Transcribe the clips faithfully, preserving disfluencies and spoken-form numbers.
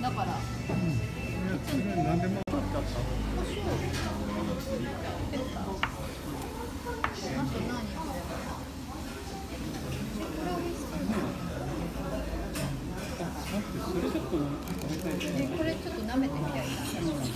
だから。 それ何でもだった。 あと何これ。 それちょっとえ、これちょっと舐めてみたいな。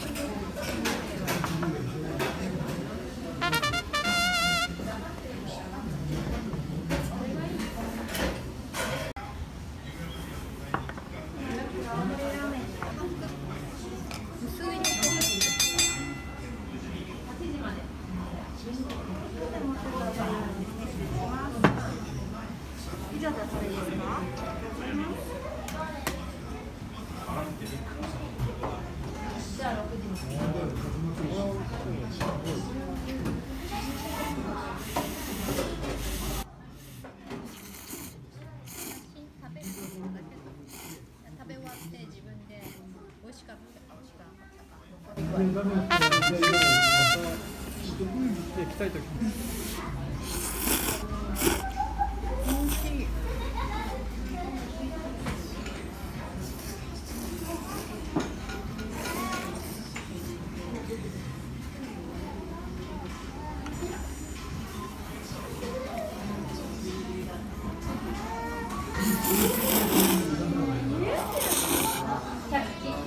以上でそれですか？じゃあろくじです。 食べ終わって自分で美味しかったか美味しくなかったか。 行きたいとき。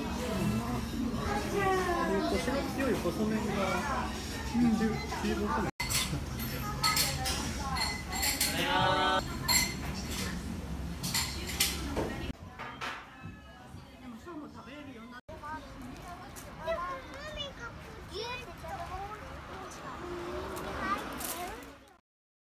コシの強い細麺が中中細麺。